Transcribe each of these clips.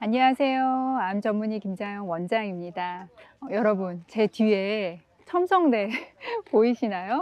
안녕하세요. 암 전문의 김자영 원장입니다. 여러분, 제 뒤에 첨성대 보이시나요?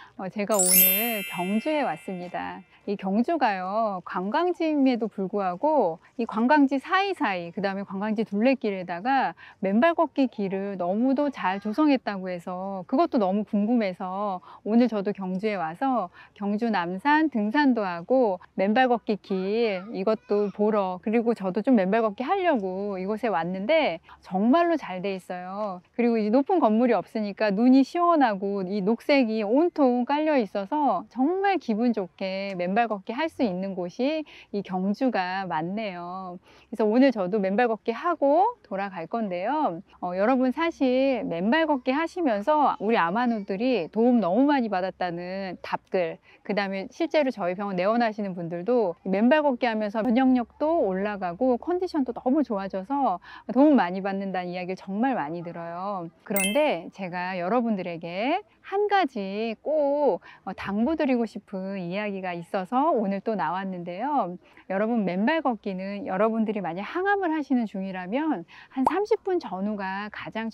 제가 오늘 경주에 왔습니다. 이 경주가요, 관광지임에도 불구하고 이 관광지 사이사이, 그 다음에 관광지 둘레길에다가 맨발 걷기 길을 너무도 잘 조성했다고 해서 그것도 너무 궁금해서 오늘 저도 경주에 와서 경주 남산 등산도 하고 맨발 걷기 길 이것도 보러, 그리고 저도 좀 맨발 걷기 하려고 이곳에 왔는데 정말로 잘 돼 있어요. 그리고 이 높은 건물이 없으니까 눈이 시원하고 이 녹색이 온통 깔려 있어서 정말 기분 좋게 맨발 걷기 할 수 있는 곳이 이 경주가 많네요. 그래서 오늘 저도 맨발 걷기 하고 돌아갈 건데요. 여러분, 사실 맨발 걷기 하시면서 우리 암환우들이 도움 너무 많이 받았다는 답글, 그 다음에 실제로 저희 병원 내원하시는 분들도 맨발 걷기 하면서 면역력도 올라가고 컨디션도 너무 좋아져서 도움 많이 받는다는 이야기를 정말 많이 들어요. 그런데 제가 여러분들에게 한 가지 꼭 당부드리고 싶은 이야기가 있어서 오늘 또 나왔는데요. 여러분, 맨발 걷기는 여러분들이 만약 항암을 하시는 중이라면 한 30분 전후가 가장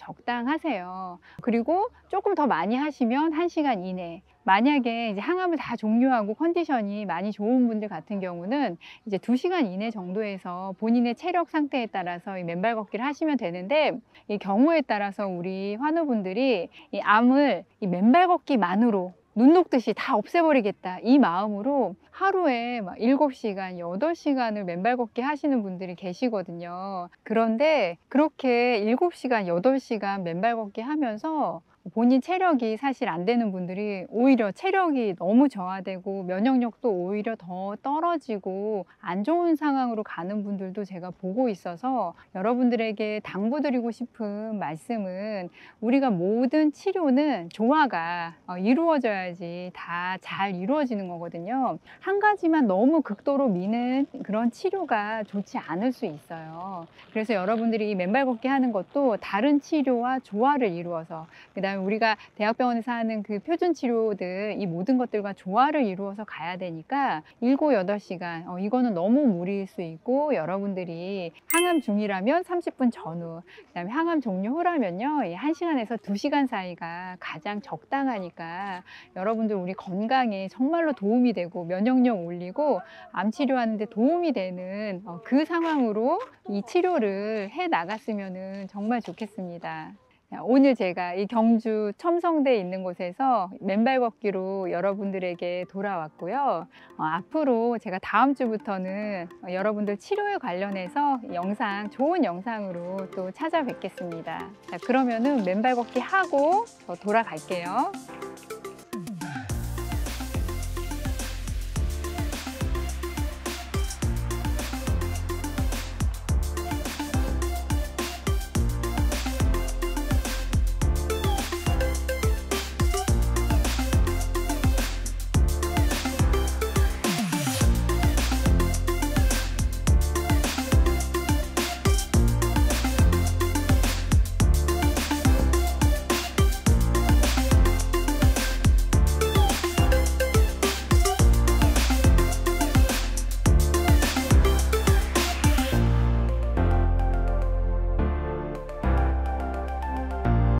적당하세요. 그리고 조금 더 많이 하시면 1시간 이내. 만약에 이제 항암을 다 종료하고 컨디션이 많이 좋은 분들 같은 경우는 이제 2시간 이내 정도에서 본인의 체력 상태에 따라서 이 맨발 걷기를 하시면 되는데, 이 경우에 따라서 우리 환우분들이 이 암을 이 맨발 걷기만으로 눈 녹듯이 다 없애버리겠다 이 마음으로 하루에 막 7시간, 8시간을 맨발 걷기 하시는 분들이 계시거든요. 그런데 그렇게 7시간, 8시간 맨발 걷기 하면서 본인 체력이 사실 안 되는 분들이 오히려 체력이 너무 저하되고 면역력도 오히려 더 떨어지고 안 좋은 상황으로 가는 분들도 제가 보고 있어서 여러분들에게 당부드리고 싶은 말씀은, 우리가 모든 치료는 조화가 이루어져야지 다 잘 이루어지는 거거든요. 한 가지만 너무 극도로 미는 그런 치료가 좋지 않을 수 있어요. 그래서 여러분들이 이 맨발 걷기 하는 것도 다른 치료와 조화를 이루어서, 그다음에 우리가 대학병원에서 하는 그 표준 치료들, 이 모든 것들과 조화를 이루어서 가야 되니까 7, 8시간 이거는 너무 무리일 수 있고, 여러분들이 항암 중이라면 30분 전후, 그다음에 항암 종료 후라면요 1시간에서 2시간 사이가 가장 적당하니까 여러분들 우리 건강에 정말로 도움이 되고 면역력 올리고 암 치료하는데 도움이 되는 그 상황으로 이 치료를 해 나갔으면 정말 좋겠습니다. 오늘 제가 이 경주 첨성대에 있는 곳에서 맨발 걷기로 여러분들에게 돌아왔고요. 앞으로 제가 다음 주부터는 여러분들 치료에 관련해서 좋은 영상으로 또 찾아뵙겠습니다. 자, 그러면은 맨발 걷기 하고 저 돌아갈게요.